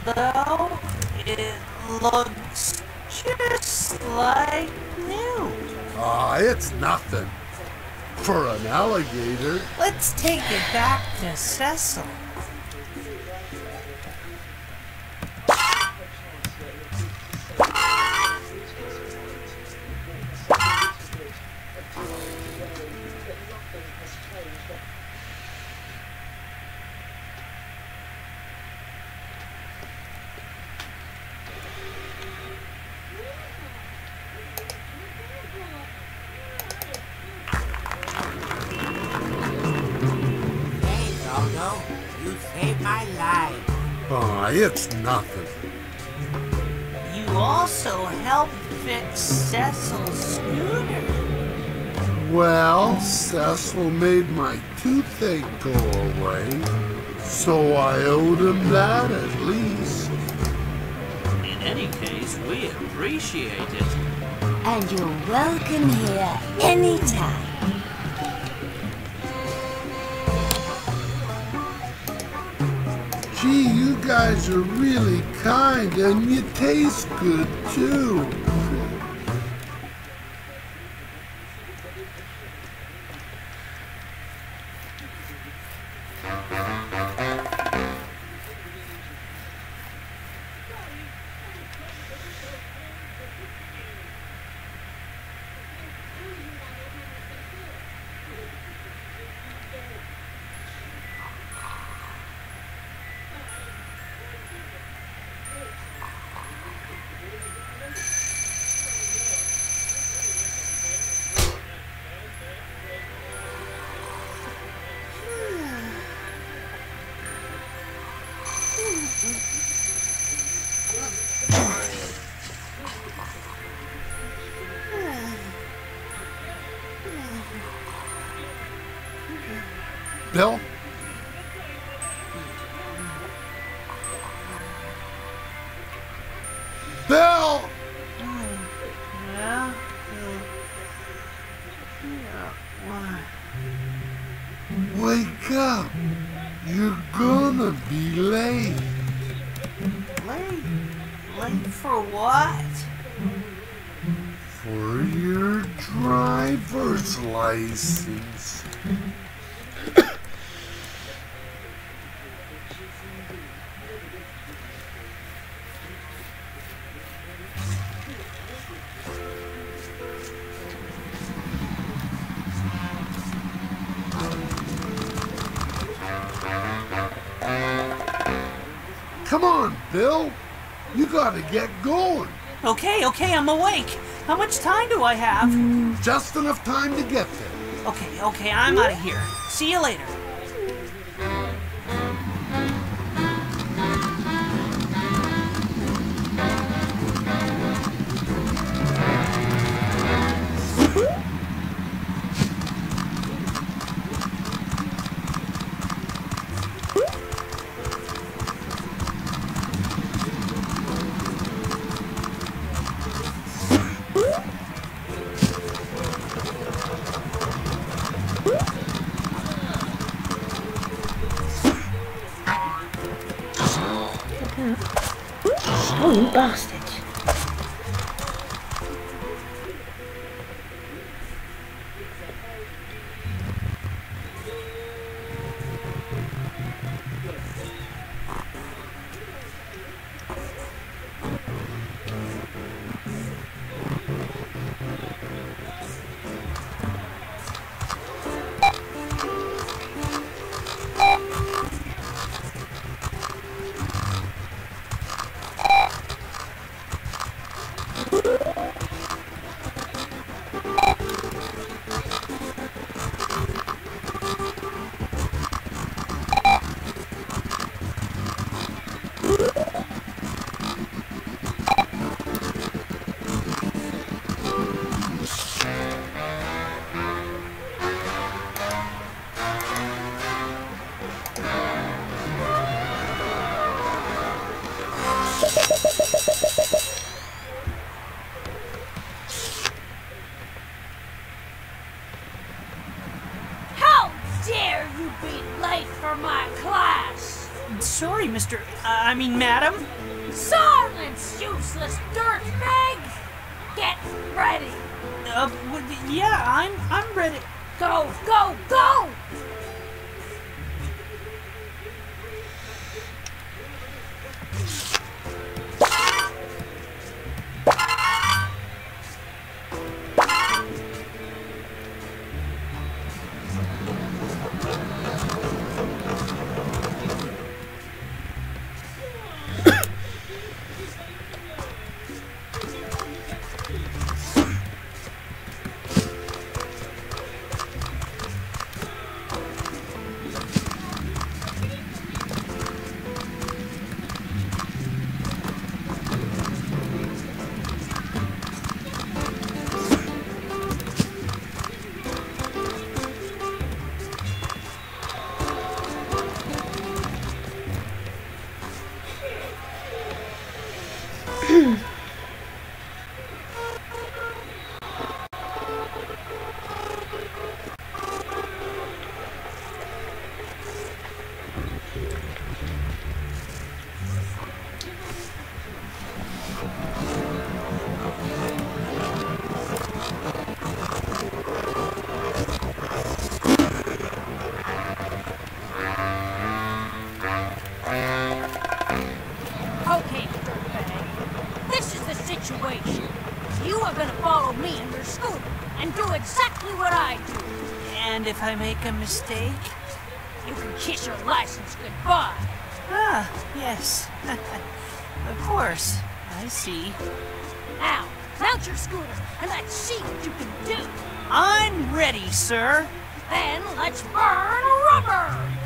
though. It looks just like new. It's nothing. For an alligator. Let's take it back to Cecil. You saved my life. It's nothing. You also helped fix Cecil's scooter. Well, Cecil made my toothache go away, so I owed him that at least. In any case, we appreciate it. And you're welcome here anytime. Gee, you guys are really kind, and you taste good, too. Bill? Bill! Yeah? Wake up. You're gonna be late. Late? Late for what? For your driver's license. Come on, Bill. You gotta get going. Okay, I'm awake. How much time do I have? Just enough time to get there. Okay, I'm out of here. See you later. Oh, you bastards. sorry, madam. Silence, useless dirtbag! Get ready! Yeah, I'm ready. Go, go, go! Okay, dirtbag. This is the situation. You are gonna follow me in your scooter and do exactly what I do. And if I make a mistake? You can kiss your license goodbye. Ah, yes. Of course. I see. Now, mount your scooter and let's see what you can do. I'm ready, sir. Then let's burn rubber!